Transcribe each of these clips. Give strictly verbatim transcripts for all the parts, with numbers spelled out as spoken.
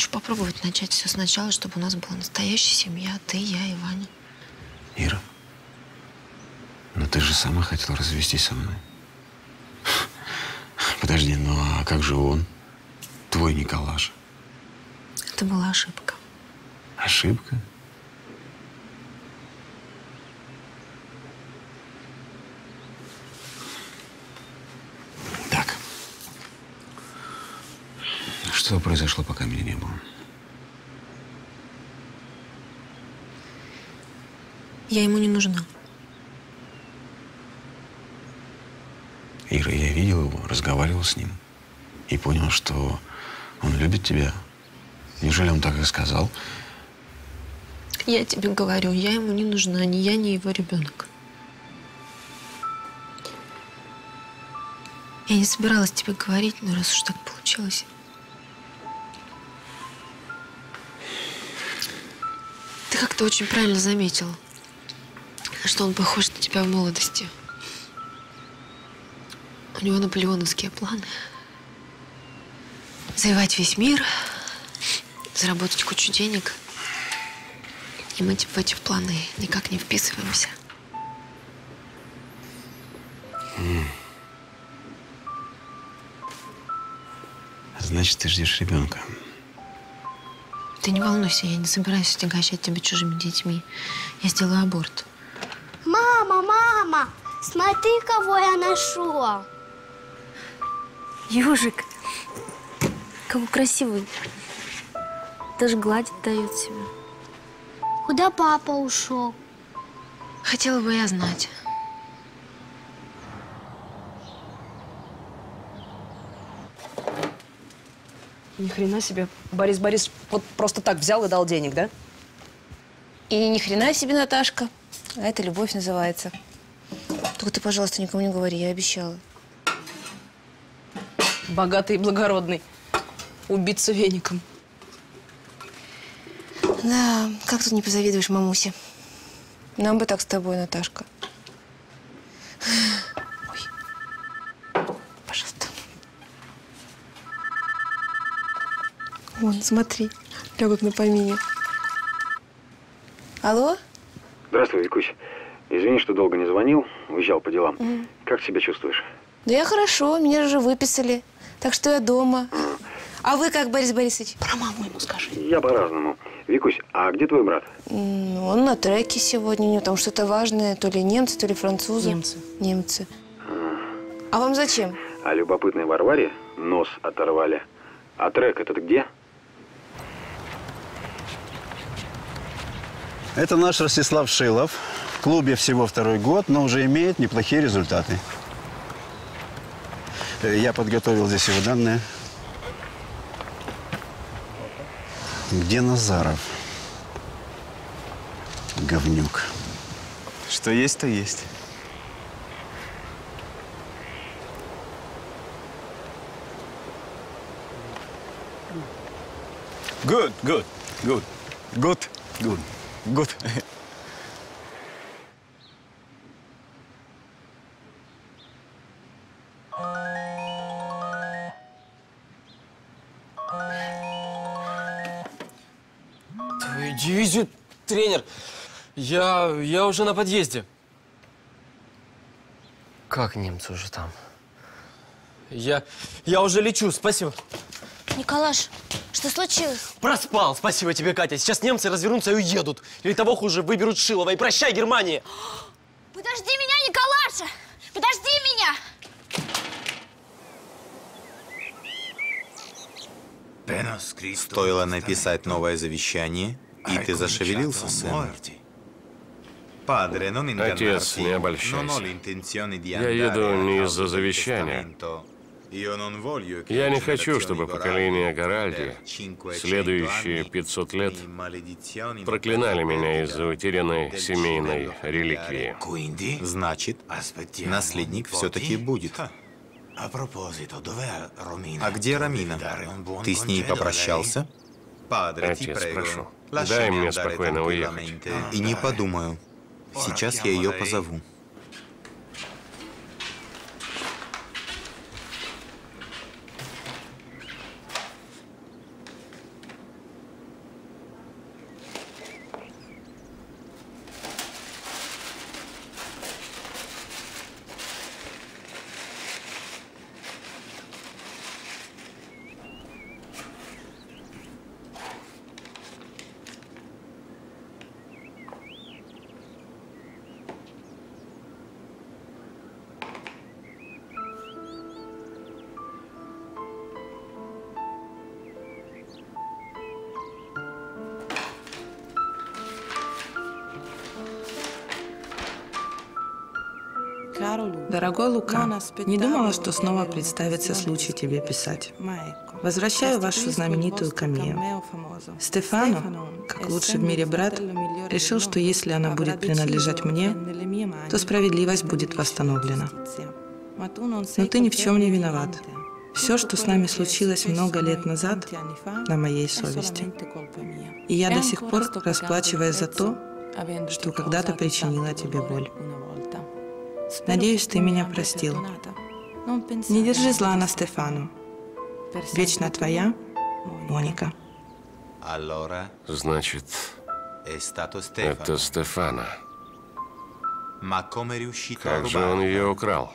хочу попробовать начать все сначала, чтобы у нас была настоящая семья. Ты, я и Ваня. Ира, ну ты же сама хотела развестись со мной. Подожди, ну а как же он? Твой Николаша. Это была ошибка. Ошибка? Так. Что произошло, пока меня не было? Я ему не нужна. Ира, я видел его, разговаривал с ним и понял, что он любит тебя. Неужели он так и сказал? Я тебе говорю, я ему не нужна, ни я, ни его ребенок. Я не собиралась тебе говорить, но раз уж так получилось. Ты как-то очень правильно заметил, что он похож на тебя в молодости. У него наполеоновские планы. Завоевать весь мир, заработать кучу денег. И мы типа в эти планы никак не вписываемся. Mm. Значит, ты ждешь ребенка. Ты не волнуйся, я не собираюсь отягощать тебя чужими детьми. Я сделаю аборт. Мама, мама, смотри, кого я нашла. Ёжик, какой красивый. Даже гладить дает себя. Куда папа ушел? Хотела бы я знать. Ни хрена себе. Борис Борис вот просто так взял и дал денег, да? И ни хрена себе, Наташка. А это любовь называется. Только ты, пожалуйста, никому не говори, я обещала. Богатый и благородный. Убиться веником. Да, как тут не позавидуешь мамусе? Нам бы так с тобой, Наташка. Ой. Пожалуйста. Вон, смотри, легок на помине. Алло? Здравствуй, Викусь. Извини, что долго не звонил. Уезжал по делам. Mm. Как себя чувствуешь? Да я хорошо, меня же выписали. Так что я дома. Mm. А вы как, Борис Борисович? Про маму ему скажи. Я по-разному. Викусь, а где твой брат? Mm, он на треке сегодня. У него там что-то важное. То ли немцы, то ли французы. Немцы. Немцы. Mm. А вам зачем? А любопытной Варваре нос оторвали. А трек этот где? Это наш Ростислав Шилов. В клубе всего второй год, но уже имеет неплохие результаты. Я подготовил здесь его данные. Где Назаров? Говнюк. Что есть, то есть. Good, good, good, good, good, good. Дивизию, тренер. Я, я уже на подъезде. Как немцы уже там? Я, я уже лечу, спасибо. Николаш, что случилось? Проспал, спасибо тебе, Катя. Сейчас немцы развернутся и уедут. Или того хуже, выберут Шилова. И прощай, Германия. Подожди меня, Николаша! Подожди меня! Стоило написать новое завещание, и ты зашевелился, сын. Отец, не обольщайся. Я еду не из-за завещания. Я не хочу, чтобы поколение Гаральди, следующие пятьсот лет, проклинали меня из-за утерянной семейной реликвии. Значит, наследник все-таки будет. А где Ромина? Ты с ней попрощался? Отец, прошу, дай мне спокойно уехать. И не подумаю. Сейчас я ее позову. Дорогой Лука, не думала, что снова представится случай тебе писать. Возвращаю вашу знаменитую камею. Стефано, как лучший в мире брат, решил, что если она будет принадлежать мне, то справедливость будет восстановлена. Но ты ни в чем не виноват. Все, что с нами случилось много лет назад, на моей совести. И я до сих пор расплачиваюсь за то, что когда-то причинила тебе боль. Надеюсь, ты меня простил. Не держи зла на Стефану. Вечно твоя, Моника. Значит, это Стефано. Как же он ее украл?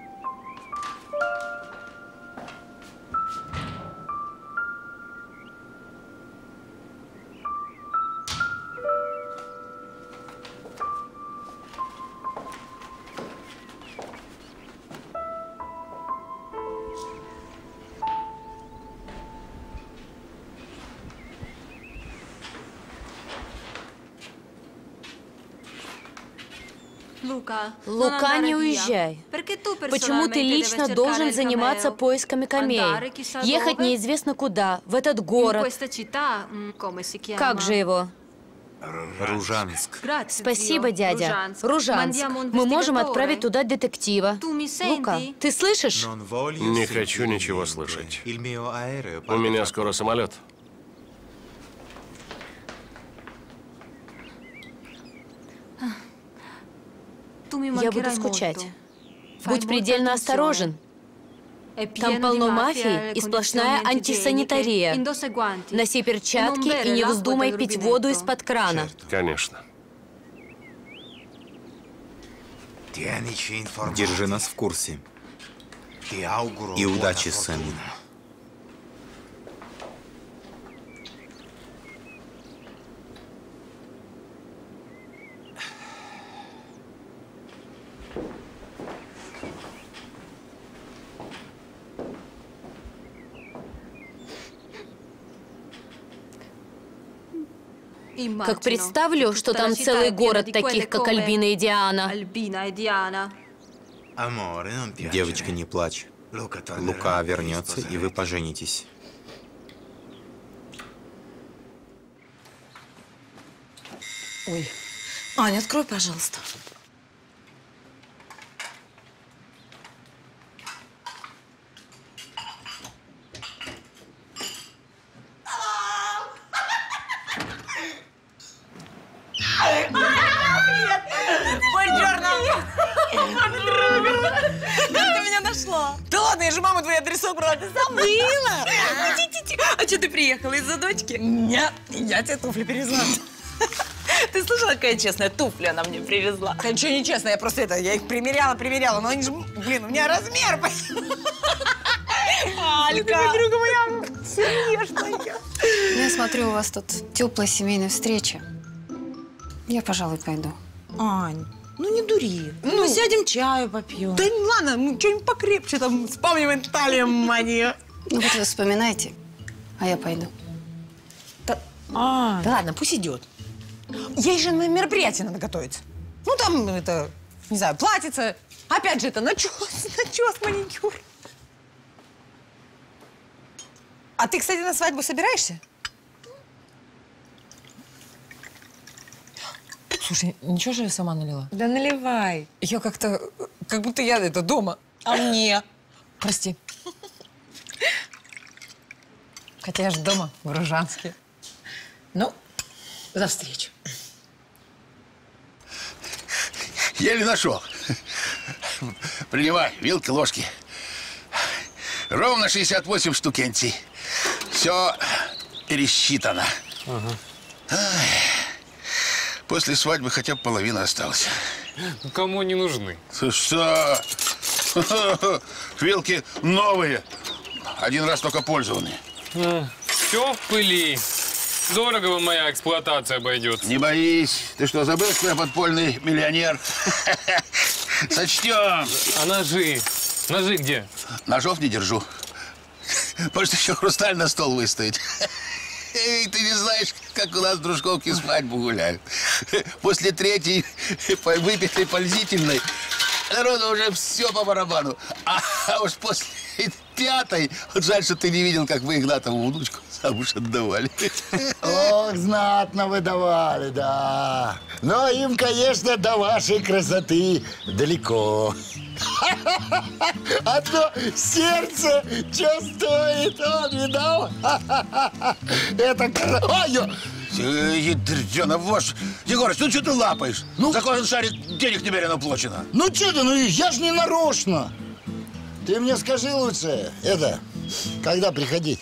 Лука, не уезжай. Почему ты лично должен заниматься поисками камеи? Ехать неизвестно куда, в этот город. Как же его? Ружанск. Спасибо, дядя. Ружанск. Мы можем отправить туда детектива. Лука, ты слышишь? Не хочу ничего слышать. У меня скоро самолет. Я буду скучать. Будь предельно осторожен. Там полно мафии и сплошная антисанитария. Носи перчатки и не вздумай пить воду из-под крана. Конечно. Держи нас в курсе. И удачи, Сэм. Как представлю, что там целый город таких, как Альбина и Диана. Девочка, не плачь. Лука вернется, и вы поженитесь. Ой. Аня, открой, пожалуйста. Как ты меня нашла? Да ладно, я же маму твою адресок брала, ты забыла? А что, ты приехала из-за дочки? Нет, я тебе туфли привезла. Ты слышала, какая честная туфля она мне привезла? Да ничего не честно, я просто это, я их примеряла, примеряла, но они же, блин, у меня размер. Алька! Подруга моя сердечная. Я смотрю, у вас тут теплая семейная встреча. Я, пожалуй, пойду. Ань, ну не дури. Ну, ну сядем чаю попьем. Да ладно, ну что-нибудь покрепче, там, вспомним Италию, мания. Ну вот вы вспоминайте, а я пойду. Да, а, да ладно, пусть идет. Ей же на мероприятие надо готовиться. Ну там, это, не знаю, платьице. Опять же, это начес, начес, маникюр. А ты, кстати, на свадьбу собираешься? Слушай, ничего же я сама налила? Да наливай. Я как-то, как будто я это дома, а мне. Прости. Хотя я же дома, в Ружанске. Ну, за встречу. Еле нашел. Принимай, вилки, ложки. Ровно шестьдесят восемь штукенций. Все пересчитано. Ага. Ай, после свадьбы хотя бы половина осталась. Ну, кому они нужны? Что? Вилки новые. Один раз только пользованные. Ну, все в пыли. Дорого вам моя эксплуатация обойдется. Не боись. Ты что, забыл, что я подпольный миллионер? Сочтем. А ножи? Ножи где? Ножов не держу. Может, еще хрусталь на стол выставить. Эй, ты не знаешь, как у нас дружковки свадьбу гуляют. После третьей выпитой пользительной народу уже все по барабану. А, а уж после пятой, вот жаль, что ты не видел, как вы Игнатову внучку замуж отдавали. Ох, знатно выдавали, да. Но им, конечно, до вашей красоты далеко. Одно сердце что стоит, он видал? Это красота. Ядрёна вошь. Егорыч, ну что ты лапаешь? Ну, за кожен шарик денег немерено оплачено. Ну что ты, ну я ж не нарочно. Ты мне скажи лучше, это, когда приходить?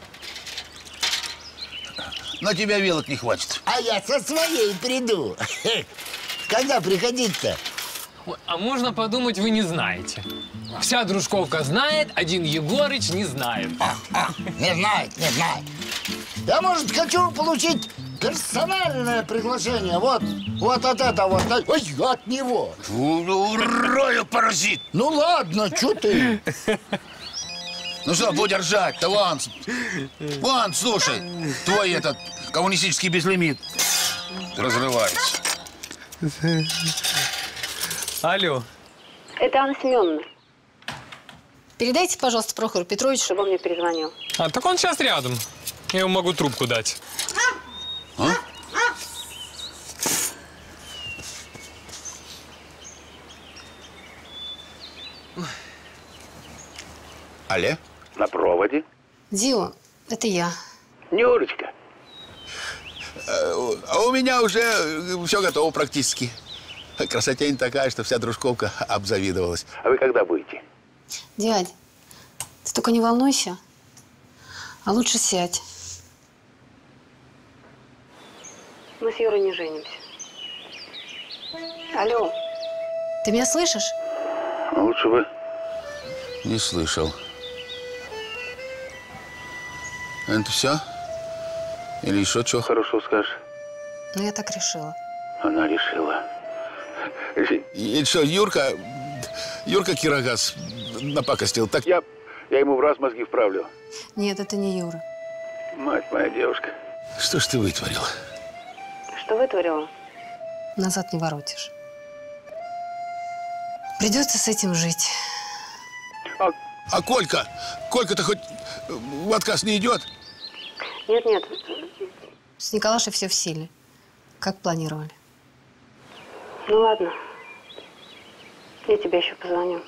На тебя вилок не хватит. А я со своей приду. Когда приходить-то? А можно подумать, вы не знаете. Вся дружковка знает, один Егорыч не знает. А, а, не знает, не знает. Я, может, хочу получить персональное приглашение. Вот, вот от этого, ой, от него. Урою, паразит! Ну ладно, что ты? Ну что, будь ржать-то, вон, вон, слушай, твой этот коммунистический безлимит разрывается. Алло. Это Анна Семеновна. Передайте, пожалуйста, Прохору Петровичу, чтобы он мне перезвонил. А, так он сейчас рядом. Я ему могу трубку дать. А? Алле? На проводе. Дио, это я. Нюрочка. А у меня уже все готово практически. Красотень такая, что вся дружковка обзавидовалась. А вы когда будете? Дядь, ты только не волнуйся, а лучше сядь. Мы с Юрой не женимся. Алло. Ты меня слышишь? Лучше бы. Не слышал. Это все? Или еще что хорошо скажешь? Ну, я так решила. Она решила. И что, Юрка, Юрка Кирогаз напакостил, так я, я ему в раз мозги вправлю. Нет, это не Юра. Мать моя девушка. Что ж ты вытворила? Что вытворила? Назад не воротишь. Придется с этим жить. А, а Колька? Колька-то хоть в отказ не идет? Нет, нет. С Николашей все в силе. Как планировали. Ну ладно. Я тебе еще позвоню.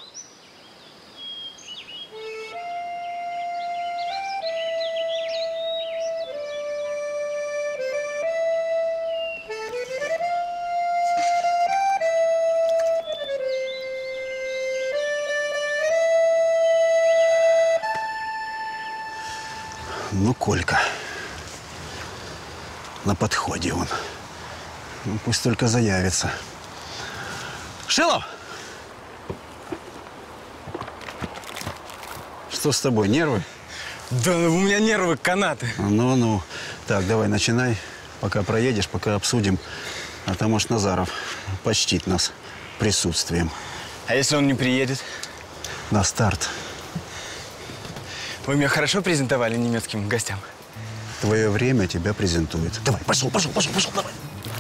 Ну, Колька. На подходе он. Ну, пусть только заявится. Шилов! Что с тобой, нервы? Да у меня нервы канаты. Ну-ну. Так, давай, начинай. Пока проедешь, пока обсудим. А то, может, Назаров почтит нас присутствием. А если он не приедет? На старт. Вы меня хорошо презентовали немецким гостям? Твое время тебя презентует. Давай, пошел, пошел, пошел, пошел, давай.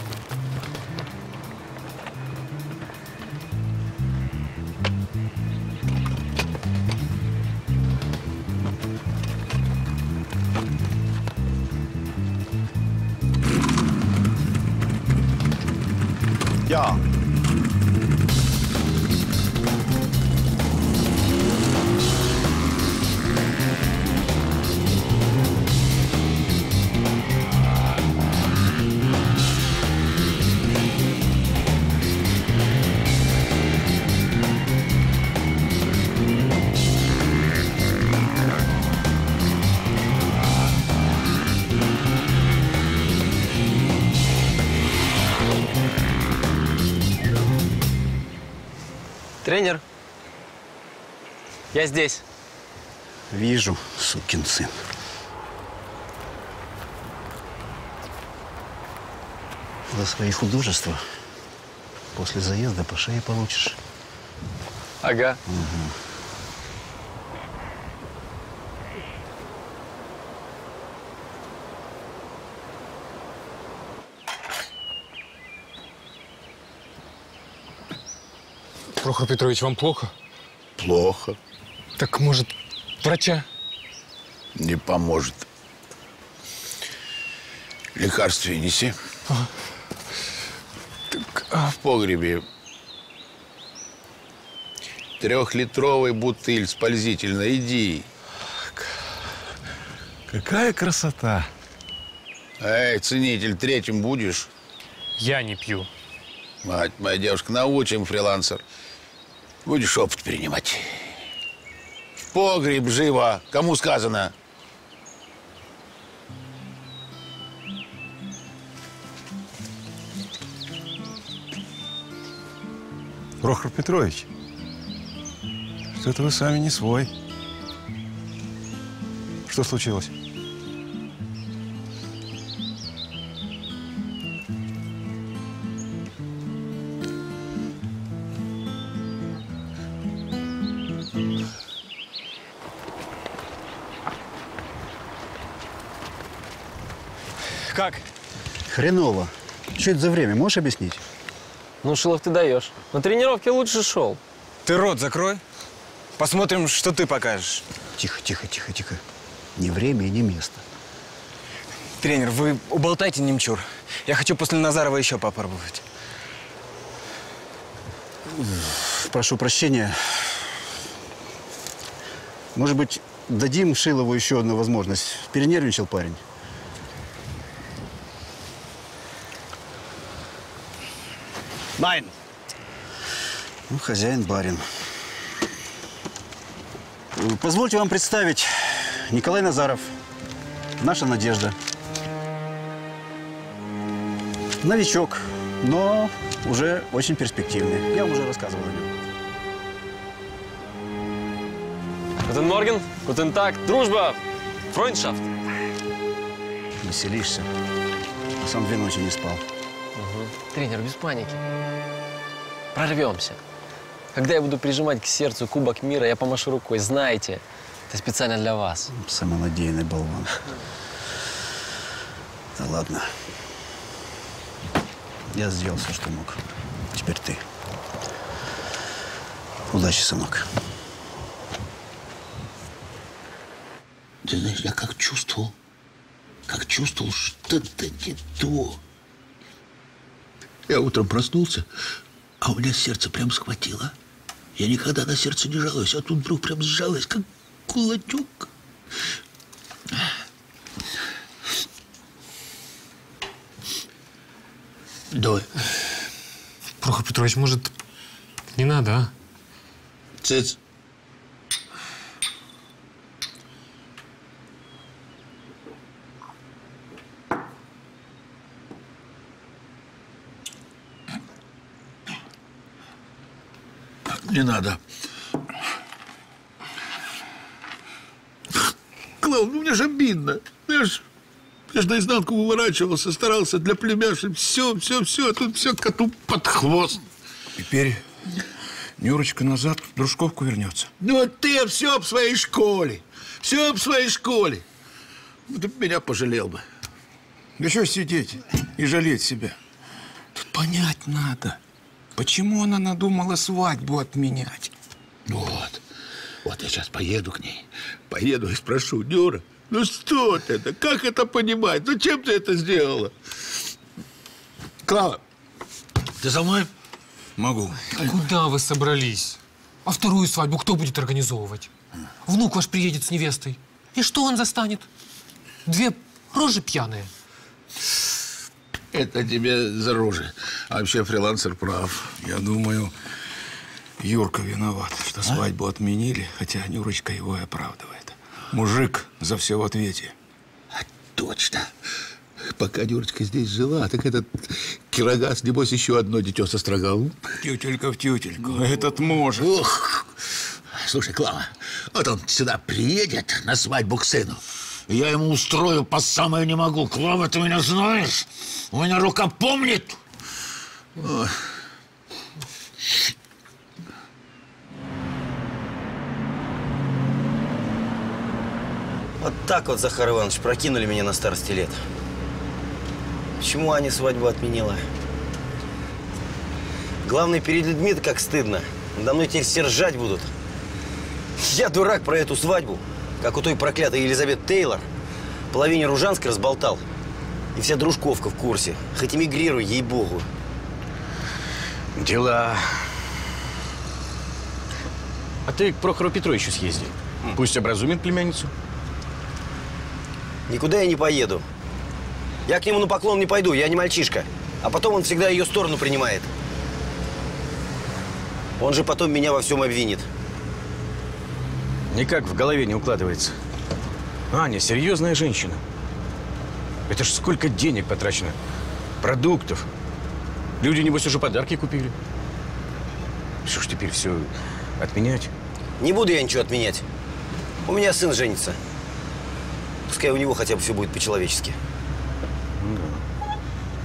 Ja. Тренер, я здесь. Вижу, сукин сын. За свои художества после заезда по шее получишь. Ага. Угу. Прохор Петрович, вам плохо? Плохо. Так, может, врача? Не поможет. Лекарствие неси. А. Так, а в погребе трехлитровая бутыль спальзительная. Иди. Какая красота. Эй, ценитель, третьим будешь? Я не пью. Мать моя девушка, научим, фрилансер. Будешь опыт принимать. В погреб живо. Кому сказано? Прохор Петрович, что-то вы сами не свой. Что случилось? Как? Хреново. Что это за время, можешь объяснить? Ну, Шилов, ты даешь. На тренировке лучше шел. Ты рот закрой. Посмотрим, что ты покажешь. Тихо, тихо, тихо, тихо. Ни время и ни место. Тренер, вы уболтайте немчур. Я хочу после Назарова еще попробовать. Прошу прощения. Может быть, дадим Шилову еще одну возможность? Перенервничал парень. Майн. Ну, хозяин барин. Позвольте вам представить Николай Назаров. Наша надежда. Новичок, но уже очень перспективный. Я вам уже рассказывал о нем. Гутен Морген, гутен так, дружба, фройндшафт. Веселишься. А сам две ночи не спал. Угу. Тренер, без паники. Прорвемся. Когда я буду прижимать к сердцу Кубок мира, я помашу рукой. Знаете, это специально для вас. Самонадеянный болван. Да ладно. Я сделал все, что мог. Теперь ты. Удачи, сынок. Ты знаешь, я как чувствовал, как чувствовал, что-то не то. Я утром проснулся, а у меня сердце прям схватило. Я никогда на сердце не жалуюсь, а тут вдруг прям сжалось, как кулачок. Давай. Прохор Петрович, может, не надо, а? Цыц. Не надо. Клав, ну мне же обидно. Я ж, я ж наизнанку выворачивался, старался для племяшек. Все, все, все, а тут все коту под хвост. Теперь Нюрочка назад в Дружковку вернется. Ну, ты все об своей школе. Все об своей школе. Ну, ты меня пожалел бы. Да что сидеть и жалеть себя? Тут понять надо, почему она надумала свадьбу отменять. Вот. Вот я сейчас поеду к ней. Поеду и спрошу: Нюра, ну что ты это? Как это понимать? Зачем ты это сделала? Клава, ты за мной? Могу. Куда вы собрались? А вторую свадьбу кто будет организовывать? Внук ваш приедет с невестой. И что он застанет? Две рожи пьяные. Это тебе за рожи. А вообще фрилансер прав. Я думаю, Юрка виноват, что свадьбу отменили, хотя Нюрочка его и оправдывает. Мужик за все в ответе. А, точно. Пока Нюрочка здесь жила, так этот Кирогаз, небось, еще одно дитё сострогал. Тютелька в тютельку. Этот может. Ох. Слушай, Клава, вот он сюда приедет на свадьбу к сыну. Я ему устрою по самое не могу. Клава, ты меня знаешь? У меня рука помнит. Ой. Вот так вот, Захар Иванович, прокинули меня на старости лет. Почему Аня свадьбу отменила? Главное, перед людьми-то как стыдно. Надо мной теперь все ржать будут. Я дурак про эту свадьбу, как у той проклятой Елизабет Тейлор. Половине Ружанской разболтал. И вся дружковка в курсе. Хоть эмигрируй, ей-богу. Дела. А ты к Прохору Петровичу съезди. Пусть образумит племянницу. Никуда я не поеду. Я к нему на поклон не пойду, я не мальчишка. А потом он всегда ее сторону принимает. Он же потом меня во всем обвинит. Никак в голове не укладывается. Аня, серьезная женщина. Это ж сколько денег потрачено. Продуктов. Люди, небось, уже подарки купили. Что ж теперь все отменять? Не буду я ничего отменять. У меня сын женится. Пускай у него хотя бы все будет по-человечески. Да.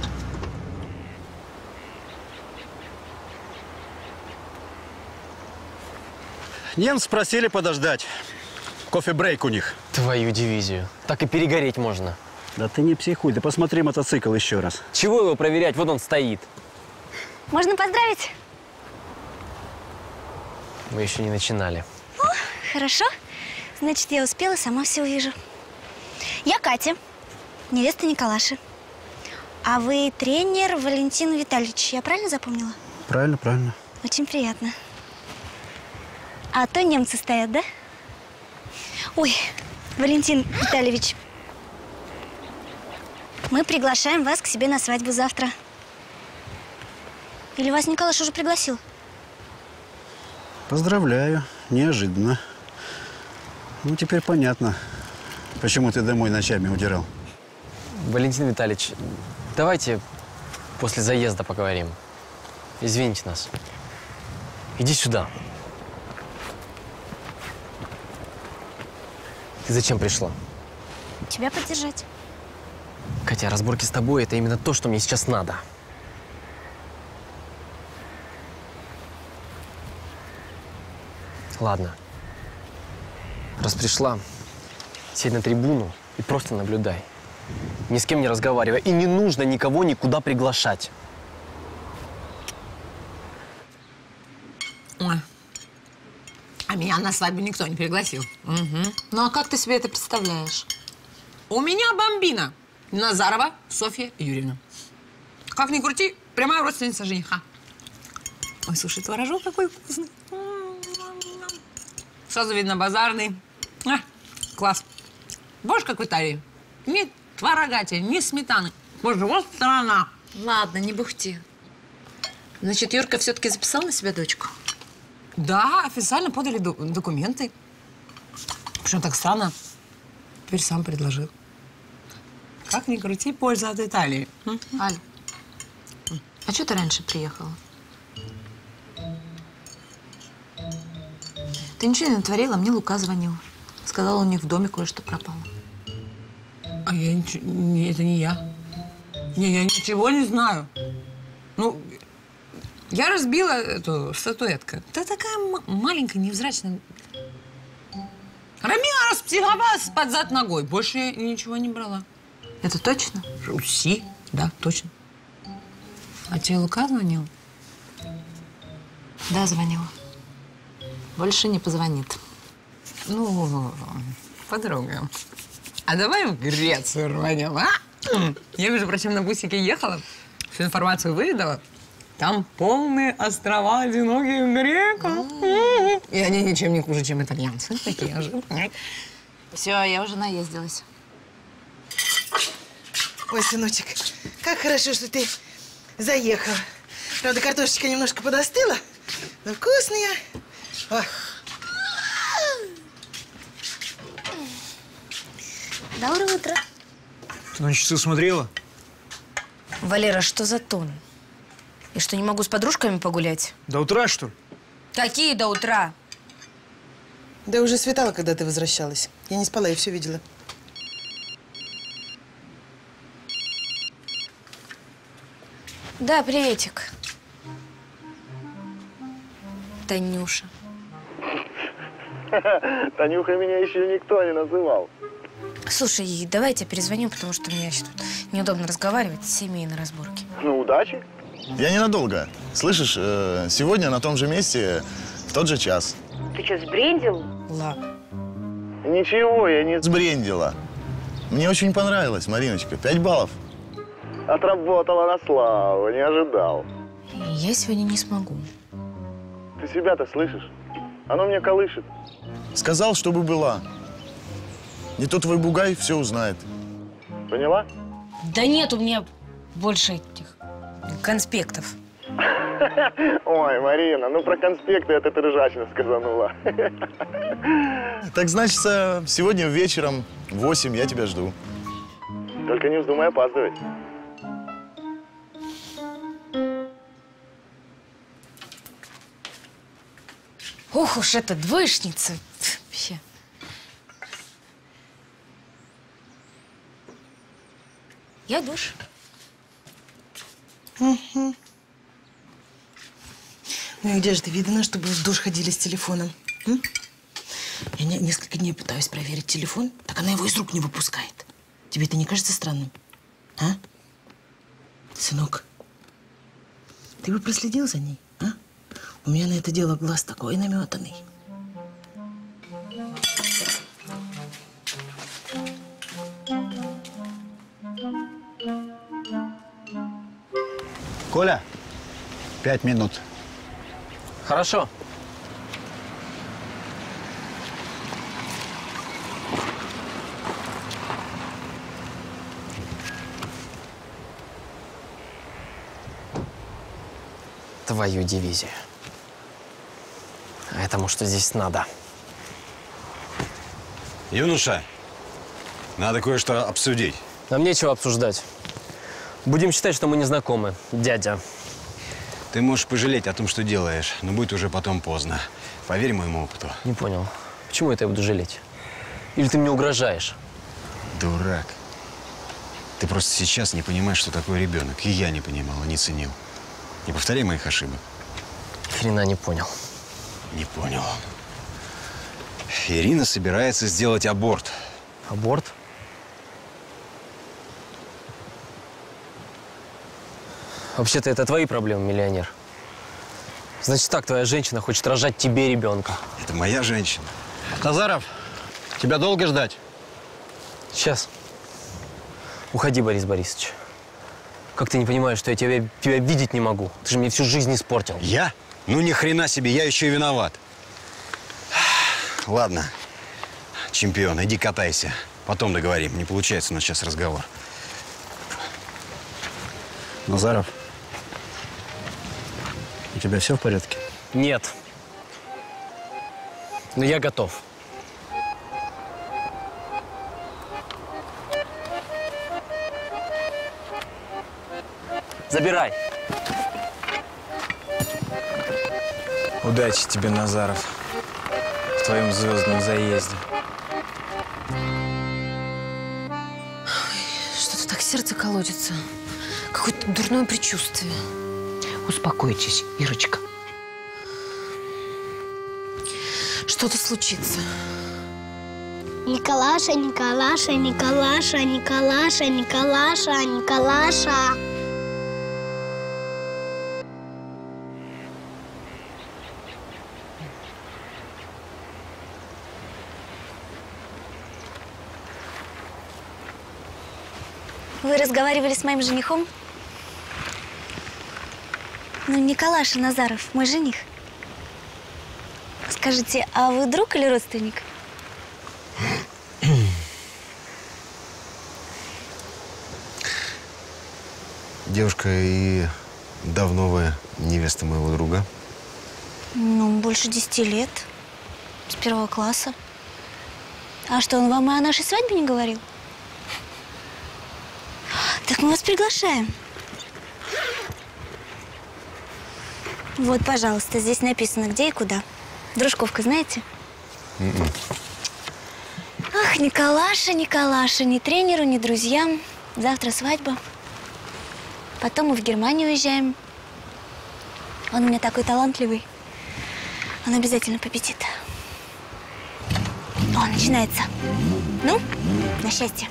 Немцы просили подождать. Кофе-брейк у них. Твою дивизию. Так и перегореть можно. Да ты не психуй, да посмотри мотоцикл еще раз. Чего его проверять? Вот он стоит. Можно поздравить? Мы еще не начинали. О, хорошо. Значит, я успела, сама все увижу. Я Катя, невеста Николаши. А вы тренер Валентин Витальевич. Я правильно запомнила? Правильно, правильно. Очень приятно. А то немцы стоят, да? Ой, Валентин Витальевич, мы приглашаем вас к себе на свадьбу завтра. Или вас Николаш уже пригласил? Поздравляю. Неожиданно. Ну, теперь понятно, почему ты домой ночами удирал. Валентин Витальевич, давайте после заезда поговорим. Извините нас. Иди сюда. Ты зачем пришла? Тебя поддержать. Катя, разборки с тобой – это именно то, что мне сейчас надо. Ладно. Раз пришла, сядь на трибуну и просто наблюдай. Ни с кем не разговаривай. И не нужно никого никуда приглашать. Ой. А меня на свадьбу никто не пригласил. Угу. Ну, а как ты себе это представляешь? У меня бомбина. Назарова Софья Юрьевна. Как ни крути, прямая родственница жениха. Ой, слушай, творожок какой вкусный. Сразу видно базарный. А, класс. Боже, как в Италии. Ни творога тебе, ни сметаны. Боже, вот страна. Ладно, не бухти. Значит, Юрка все-таки записал на себя дочку? Да, официально подали ду документы. Причем так странно. Теперь сам предложил. Как ни крути, польза от Италии. Аль, а что ты раньше приехала? Ты ничего не натворила, мне Лука звонил. Сказал, у них в доме кое-что пропало. А я ничего... Не, это не я. Не, я ничего не знаю. Ну, я разбила эту статуэтку. Да такая маленькая, невзрачная. Рамина распсиховалась под зад ногой. Больше я ничего не брала. Это точно? Си, да, точно. А тебе Лука звонил? Да, звонила. Больше не позвонит. Ну, подруга, а давай в Грецию рванем, а? Я, между прочим, на бусике ехала, всю информацию выведала. Там полные острова одиноких греков. И они ничем не хуже, чем итальянцы. Такие же. Все, я уже наездилась. Ой, сыночек, как хорошо, что ты заехал. Правда, картошечка немножко подостыла, но вкусная. Ой. Доброе утро. Ты на часы смотрела? Валера, что за тон? И что, не могу с подружками погулять? До утра, что ли? Какие до утра? Да уже светало, когда ты возвращалась. Я не спала, я все видела. Да, приветик. Танюша. Танюха меня еще никто не называл. Слушай, давай я тебе перезвоню, потому что мне сейчас тут неудобно разговаривать с семьей на разборке. Ну, удачи. Я ненадолго. Слышишь, сегодня на том же месте тот же час. Ты что, сбрендил? Ладно. Ничего, я не сбрендила. Мне очень понравилось, Мариночка. Пять баллов. Отработала на славу, не ожидал. Я сегодня не смогу. Ты себя-то слышишь? Оно меня колышет. Сказал, чтобы была. Не то твой бугай все узнает. Поняла? Да нет у меня больше этих конспектов. Ой, Марина, ну про конспекты это ты ржачно сказанула. Так значит, сегодня вечером в восемь я тебя жду. Только не вздумай опаздывать. Ох уж эта двоечница. Вообще. Я душ. Угу. Ну и где же ты видно, чтобы в душ ходили с телефоном? М? Я не, несколько дней пытаюсь проверить телефон, так она его из рук не выпускает. Тебе это не кажется странным? А? Сынок, ты бы проследил за ней, а? У меня на это дело глаз такой наметанный. Коля, пять минут. Хорошо. Твою дивизию. А этому что здесь надо? Юноша, надо кое-что обсудить. Нам нечего обсуждать. Будем считать, что мы не знакомы, дядя. Ты можешь пожалеть о том, что делаешь, но будет уже потом поздно. Поверь моему опыту. Не понял. Почему это я буду жалеть? Или ты мне угрожаешь? Дурак. Ты просто сейчас не понимаешь, что такое ребенок. И я не понимал, и не ценил. Не повторяй моих ошибок. Хрена не понял. Не понял. Ирина собирается сделать аборт. Аборт? Вообще-то это твои проблемы, миллионер. Значит так, твоя женщина хочет рожать тебе ребенка. Это моя женщина. Назаров, тебя долго ждать? Сейчас. Уходи, Борис Борисович. Как ты не понимаешь, что я тебя, тебя видеть не могу? Ты же мне всю жизнь испортил. Я? Ну ни хрена себе, я еще и виноват. Ладно, чемпион, иди катайся. Потом договорим. Не получается у нас сейчас разговор. Назаров, у тебя все в порядке? Нет. Но я готов. Забирай. Удачи тебе, Назаров, в твоем звездном заезде. Что-то так сердце колотится. Какое-то дурное предчувствие. Успокойтесь, Ирочка. Что-то случится. Николаша, Николаша, Николаша, Николаша, Николаша, Николаша. Вы разговаривали с моим женихом? Ну, Николаша Назаров, мой жених. Скажите, а вы друг или родственник? Девушка, и давно вы невеста моего друга? Ну, больше десяти лет. С первого класса. А что, он вам и о нашей свадьбе не говорил? Так мы вас приглашаем. Вот, пожалуйста, здесь написано, где и куда. Дружковка, знаете? Mm-mm. Ах, Николаша, Николаша, ни тренеру, ни друзьям. Завтра свадьба. Потом мы в Германию уезжаем. Он у меня такой талантливый. Он обязательно победит. О, начинается. Ну, на счастье.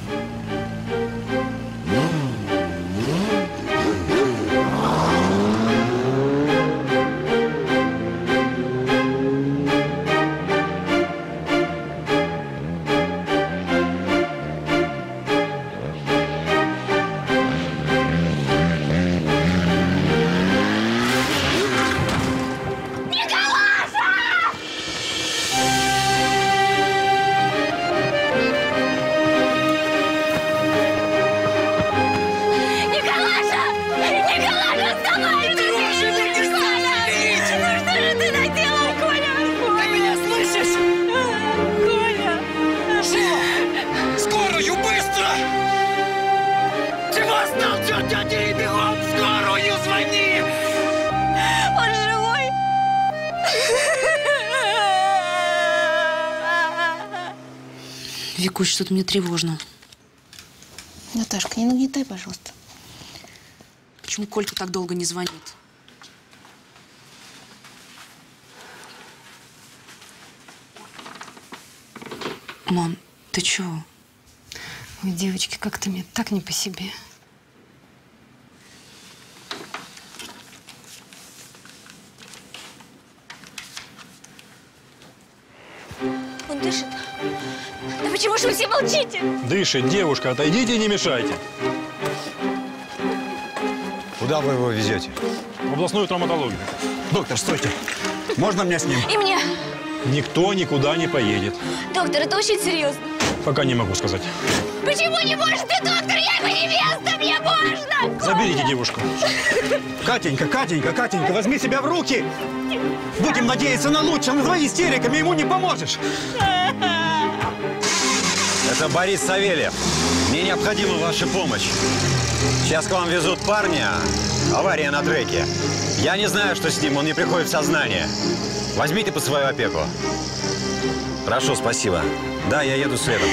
Викусь, что-то мне тревожно. Наташка, не нагнетай, пожалуйста. Почему Колька так долго не звонит? Мам, ты чего? Ой, девочки, как-то мне так не по себе. Он дышит. Да почему же вы все молчите? Дышит, девушка, отойдите и не мешайте. Куда вы его везете? В областную травматологию. Доктор, стойте. Можно мне с ним? И мне. Никто никуда не поедет. Доктор, это очень серьезно. Пока не могу сказать. Почему не можешь ты, доктор? Я его невеста, мне можно! Заберите девушку. Катенька, Катенька, Катенька, возьми себя в руки! Будем надеяться на лучшее, назови истериками, ему не поможешь. Это Борис Савельев. Мне необходима ваша помощь. Сейчас к вам везут парня. Авария на треке. Я не знаю, что с ним, он не приходит в сознание. Возьмите под свою опеку. Хорошо, спасибо. Да, я еду следом.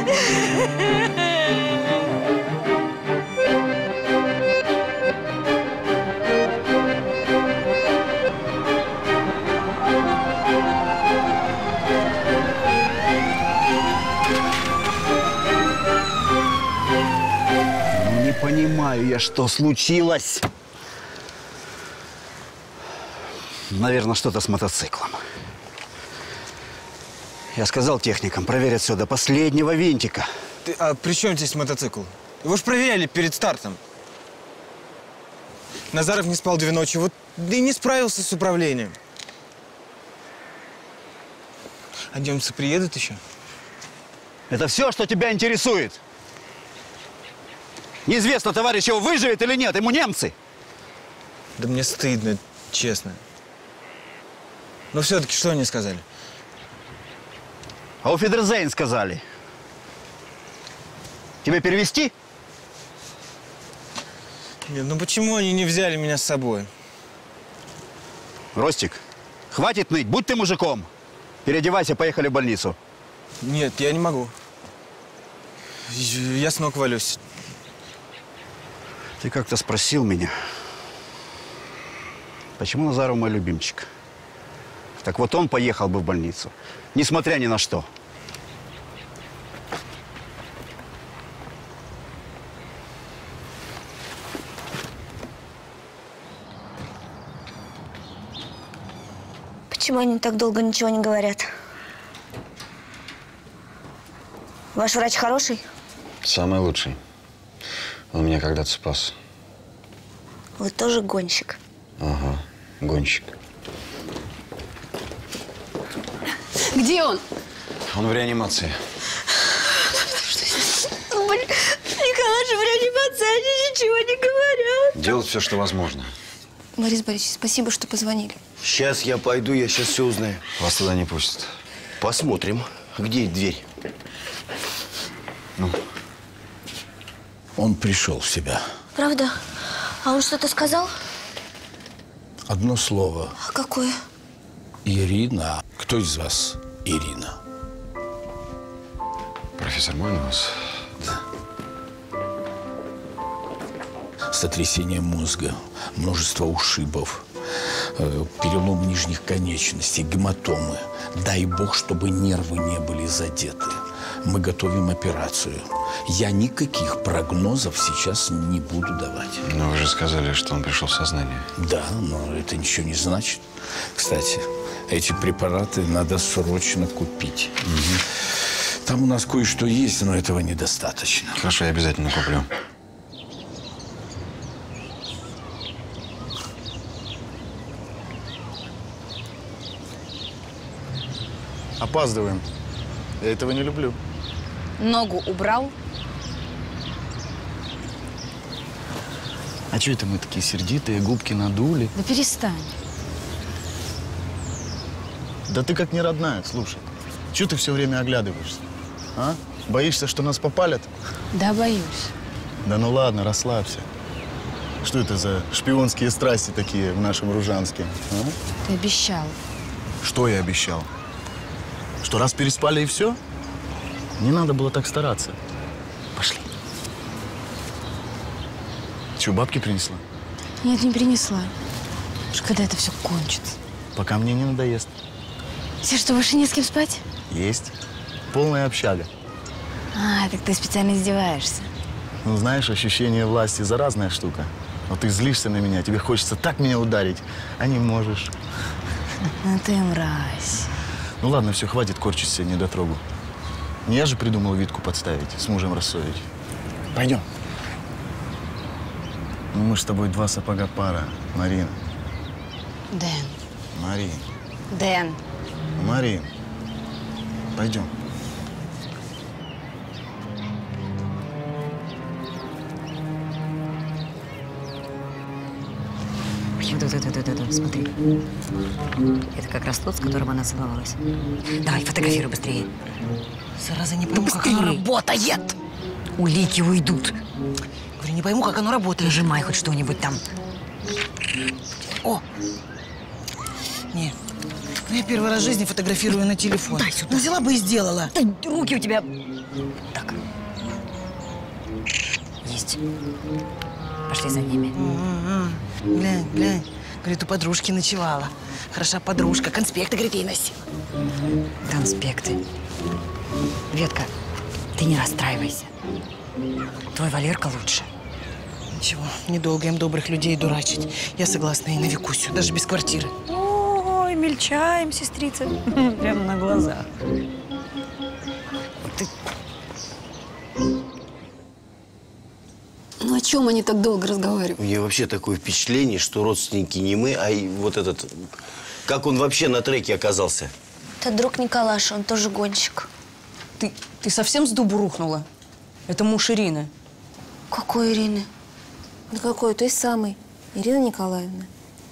Ну, не понимаю я, что случилось. Наверное, что-то с мотоциклом. Я сказал техникам, проверят все до последнего винтика. Ты, а при чем здесь мотоцикл? Его ж проверяли перед стартом. Назаров не спал две ночи, вот да и не справился с управлением. А немцы приедут еще? Это все, что тебя интересует? Неизвестно, товарищ его выживет или нет, ему немцы. Да мне стыдно, честно. Но все-таки что они сказали? А у Фидерзейн сказали. Тебе перевести? Нет, ну почему они не взяли меня с собой? Ростик, хватит ныть, будь ты мужиком. Переодевайся, поехали в больницу. Нет, я не могу. Я с ног валюсь. Ты как-то спросил меня, почему Назаров мой любимчик? Так вот он поехал бы в больницу, несмотря ни на что. Почему они так долго ничего не говорят? Ваш врач хороший? Самый лучший. Он меня когда-то спас. Вы тоже гонщик? Ага, гонщик. Где он? Он в реанимации. Блин, Николаша в реанимации, они ничего не говорят. Делать все, что возможно. Борис Борисович, спасибо, что позвонили. Сейчас я пойду, я сейчас все узнаю. Вас туда не пустят. Посмотрим, где дверь. Ну. Он пришел в себя. Правда? А он что-то сказал? Одно слово. А какое? Ирина. Кто из вас Ирина? Профессор, можно вас? Да. Сотрясение мозга, множество ушибов, э, перелом нижних конечностей, гематомы. Дай бог, чтобы нервы не были задеты. Мы готовим операцию. Я никаких прогнозов сейчас не буду давать. Но вы же сказали, что он пришел в сознание. Да, но это ничего не значит. Кстати, эти препараты надо срочно купить. Угу. Там у нас кое-что есть, но этого недостаточно. Хорошо, я обязательно куплю. Опаздываем. Я этого не люблю. Ногу убрал? А что это мы такие сердитые, губки надули? Да перестань. Да ты как не родная, слушай. Чего ты все время оглядываешься? А? Боишься, что нас попалят? Да, боюсь. Да ну ладно, расслабься. Что это за шпионские страсти такие в нашем Ружанске? А? Ты обещал. Что я обещал? Что раз переспали и все? Не надо было так стараться. Пошли. Че, бабки принесла? Нет, не принесла. Уж когда это все кончится? Пока мне не надоест. Тебе что, больше не с кем спать? Есть. Полная общага. А, так ты специально издеваешься. Ну, знаешь, ощущение власти – заразная штука. Но ты злишься на меня, тебе хочется так меня ударить, а не можешь. Ну ты мразь. Ну ладно, все, хватит корчить себе недотрогу. Не я же придумал Витку подставить, с мужем рассорить. Пойдем. Ну мы ж с тобой два сапога пара, Марина. Дэн. Марин. Дэн. Марин. Пойдем. Да-да-да-да-да, смотри. Это как раз тот, с которым она целовалась. Давай, фотографируй быстрее. Зараза, не пойму, Да как оно быстрее. работает. Улики уйдут. Говорю, не пойму, как оно работает. Нажимай хоть что-нибудь там. О! Не. Ну, я первый раз в жизни фотографирую на телефон. Дай сюда. Ну, взяла бы и сделала. Да, руки у тебя. Так. Есть. Пошли за ними. М-м-м. Глянь, глянь. Говорит, у подружки ночевала. Хороша подружка. Конспекты, говорит, ей носила. Конспекты. Ветка, ты не расстраивайся. Твой Валерка лучше. Ничего, недолго им добрых людей дурачить. Я согласна и на Викусю, даже без квартиры. Ой, мельчаем, сестрица. Прямо на глазах. Ты... Ну о чем они так долго разговаривают? У меня вообще такое впечатление, что родственники не мы, а и вот этот... Как он вообще на треке оказался? Это друг Николаша, он тоже гонщик. Ты, ты совсем с дубу рухнула? Это муж Ирины. Какой Ирины? Да какой? Той самой. Ирина Николаевна.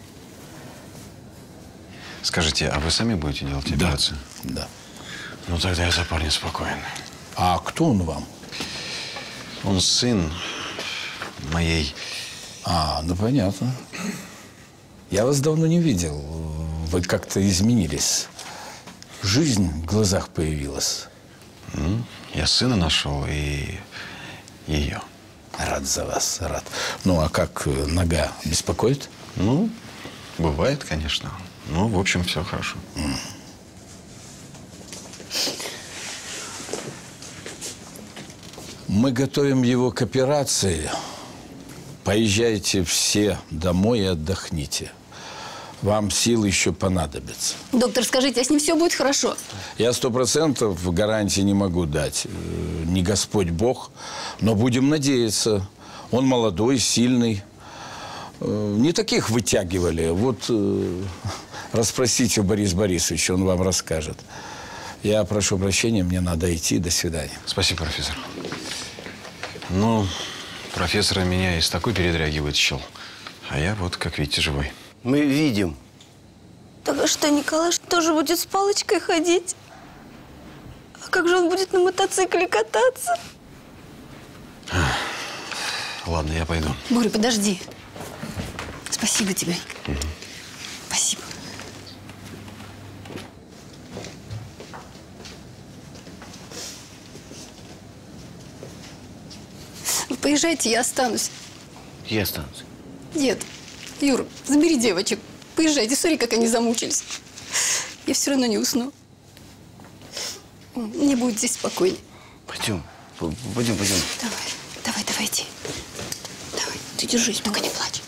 Скажите, а вы сами будете делать операцию? Да. Ну, тогда я за парня спокоен. А кто он вам? Он сын моей... А, ну понятно. Я вас давно не видел. Вы как-то изменились. Жизнь в глазах появилась. М? Я сына нашел и ее. Рад за вас, рад. Ну, а как нога беспокоит? Ну, бывает, конечно. Ну, в общем, все хорошо. Mm. Мы готовим его к операции. Поезжайте все домой и отдохните. Вам сил еще понадобится. Доктор, скажите, а с ним все будет хорошо? Я сто процентов гарантии не могу дать. Не Господь Бог, но будем надеяться. Он молодой, сильный. Не таких вытягивали. Вот расспросите у Бориса Борисовича, он вам расскажет. Я прошу прощения, мне надо идти. До свидания. Спасибо, профессор. Ну, профессора меня из такой передряги вытащил. А я вот, как видите, живой. Мы видим. Так а что, Николаш тоже будет с палочкой ходить? А как же он будет на мотоцикле кататься? Ладно, я пойду. Боря, подожди. Спасибо тебе. Угу. Спасибо. Вы поезжайте, я останусь. Я останусь. Нет. Юр, забери девочек. Поезжайте, смотри, как они замучились. Я все равно не усну. Мне будет здесь спокойнее. Пойдем. Пойдем, пойдем. Давай, давай, давай, иди. Давай, ты держись, только не плачь.